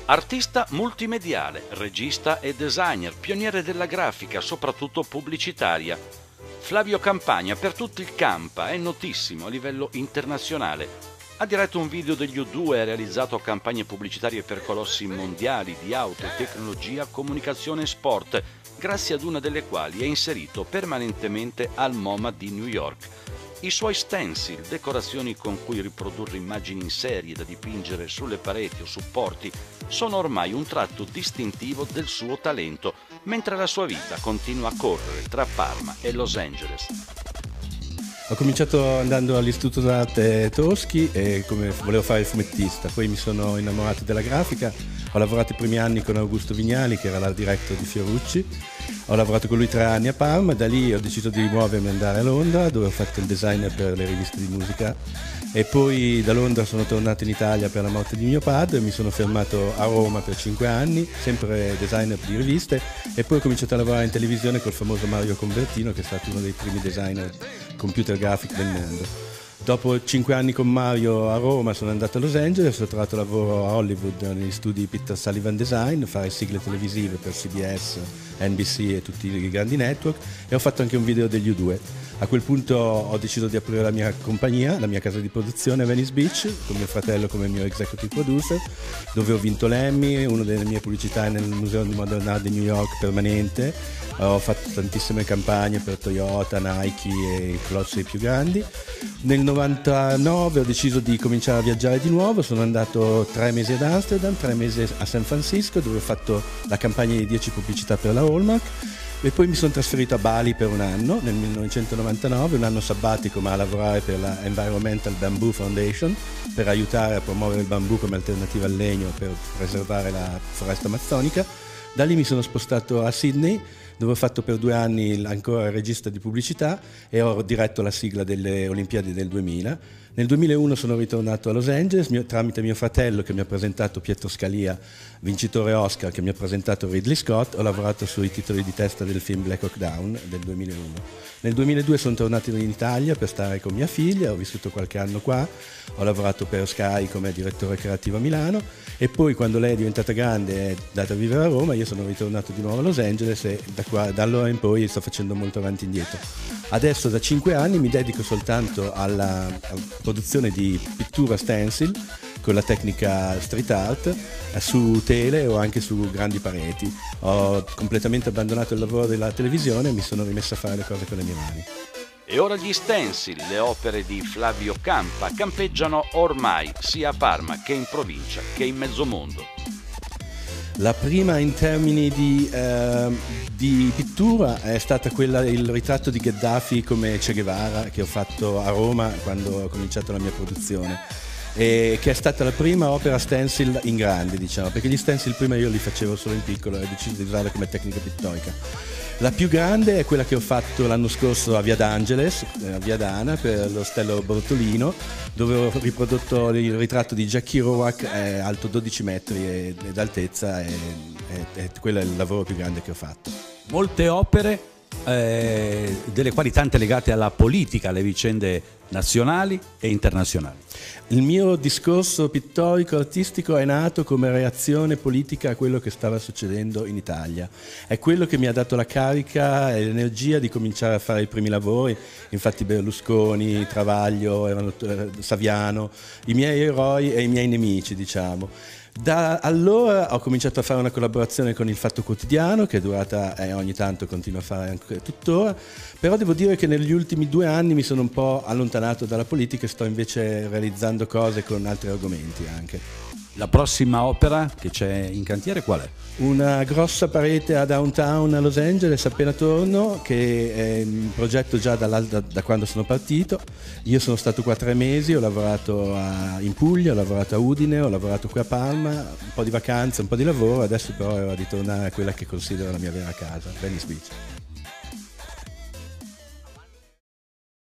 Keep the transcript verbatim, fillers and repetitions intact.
Artista multimediale, regista e designer, pioniere della grafica, soprattutto pubblicitaria. Flavio Campagna, per tutto il campa, è notissimo a livello internazionale. Ha diretto un video degli U due e ha realizzato campagne pubblicitarie per colossi mondiali di auto, tecnologia, comunicazione e sport, grazie ad una delle quali è inserito permanentemente al MoMA di New York. I suoi stencil, decorazioni con cui riprodurre immagini in serie da dipingere sulle pareti o supporti, sono ormai un tratto distintivo del suo talento, mentre la sua vita continua a correre tra Parma e Los Angeles. Ho cominciato andando all'Istituto d'Arte Toschi e come volevo fare il fumettista, poi mi sono innamorato della grafica, ho lavorato i primi anni con Augusto Vignali che era l'art director di Fiorucci, ho lavorato con lui tre anni a Parma, da lì ho deciso di muovermi e andare a Londra dove ho fatto il designer per le riviste di musica e poi da Londra sono tornato in Italia per la morte di mio padre e mi sono fermato a Roma per cinque anni, sempre designer di riviste e poi ho cominciato a lavorare in televisione col famoso Mario Convertino che è stato uno dei primi designer computer graphic del mondo. Dopo cinque anni con Mario a Roma sono andato a Los Angeles, ho trovato lavoro a Hollywood negli studi Peter Sullivan Design, fare sigle televisive per C B S, N B C e tutti i grandi network e ho fatto anche un video degli U due. A quel punto ho deciso di aprire la mia compagnia, la mia casa di produzione a Venice Beach, con mio fratello come mio executive producer, dove ho vinto l'Emmy, una delle mie pubblicità è nel Museo di Modern Art di New York permanente, ho fatto tantissime campagne per Toyota, Nike e i colossi più grandi. Nel novantanove ho deciso di cominciare a viaggiare di nuovo, sono andato tre mesi ad Amsterdam, tre mesi a San Francisco dove ho fatto la campagna di dieci pubblicità per la Hallmark e poi mi sono trasferito a Bali per un anno, nel millenovecentonovantanove, un anno sabbatico ma a lavorare per la Environmental Bamboo Foundation per aiutare a promuovere il bambù come alternativa al legno per preservare la foresta amazzonica. Da lì mi sono spostato a Sydney dove ho fatto per due anni ancora il regista di pubblicità e ho diretto la sigla delle Olimpiadi del duemila. Nel duemilauno sono ritornato a Los Angeles mio, tramite mio fratello che mi ha presentato Pietro Scalia, vincitore Oscar, che mi ha presentato Ridley Scott. Ho lavorato sui titoli di testa del film Black Hawk Down del duemilauno. Nel duemiladue sono tornato in Italia per stare con mia figlia, ho vissuto qualche anno qua, ho lavorato per Sky come direttore creativo a Milano e poi quando lei è diventata grande e è andata a vivere a Roma io sono ritornato di nuovo a Los Angeles e da, qua, da allora in poi sto facendo molto avanti e indietro. Adesso da cinque anni mi dedico soltanto alla, alla produzione di pittura stencil con la tecnica street art su tele o anche su grandi pareti. Ho completamente abbandonato il lavoro della televisione e mi sono rimesso a fare le cose con le mie mani. E ora gli stencil, le opere di Flavio Campa, campeggiano ormai sia a Parma che in provincia che in mezzo mondo. La prima in termini di, eh, di pittura è stata quella il ritratto di Gheddafi come Che Guevara che ho fatto a Roma quando ho cominciato la mia produzione. E che è stata la prima opera stencil in grande, diciamo, perché gli stencil prima io li facevo solo in piccolo e ho deciso di usarla come tecnica pittorica. La più grande è quella che ho fatto l'anno scorso a Via d'Angeles, a Via d'Ana, per l'Ostello Bortolino, dove ho riprodotto il ritratto di Jack Kerouac, è alto dodici metri d'altezza e, e, e quello è il lavoro più grande che ho fatto. Molte opere, eh, delle quali tante legate alla politica, alle vicende nazionali e internazionali. Il mio discorso pittorico artistico è nato come reazione politica a quello che stava succedendo in Italia. È quello che mi ha dato la carica e l'energia di cominciare a fare i primi lavori. Infatti Berlusconi, Travaglio, erano, Saviano, i miei eroi e i miei nemici, diciamo. Da allora ho cominciato a fare una collaborazione con il Fatto Quotidiano che è durata e eh, ogni tanto continuo a fare anche tuttora, però devo dire che negli ultimi due anni mi sono un po' allontanato dalla politica e sto invece realizzando cose con altri argomenti anche. La prossima opera che c'è in cantiere qual è? Una grossa parete a downtown a Los Angeles appena torno, che è in progetto già da, da quando sono partito. Io sono stato qua tre mesi, ho lavorato a, in Puglia, ho lavorato a Udine, ho lavorato qui a Parma, un po' di vacanze, un po' di lavoro, adesso però è ora di tornare a quella che considero la mia vera casa, Venice Beach.